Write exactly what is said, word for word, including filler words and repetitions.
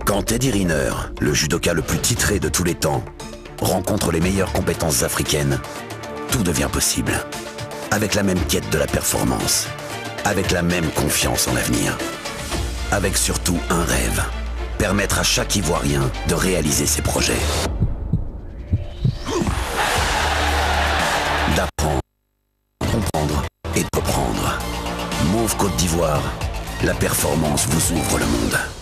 Quand Teddy Riner, le judoka le plus titré de tous les temps, rencontre les meilleures compétences africaines, tout devient possible. Avec la même quête de la performance, avec la même confiance en l'avenir, avec surtout un rêve, permettre à chaque Ivoirien de réaliser ses projets. D'apprendre, comprendre et de reprendre. Mauve Côte d'Ivoire, la performance vous ouvre le monde.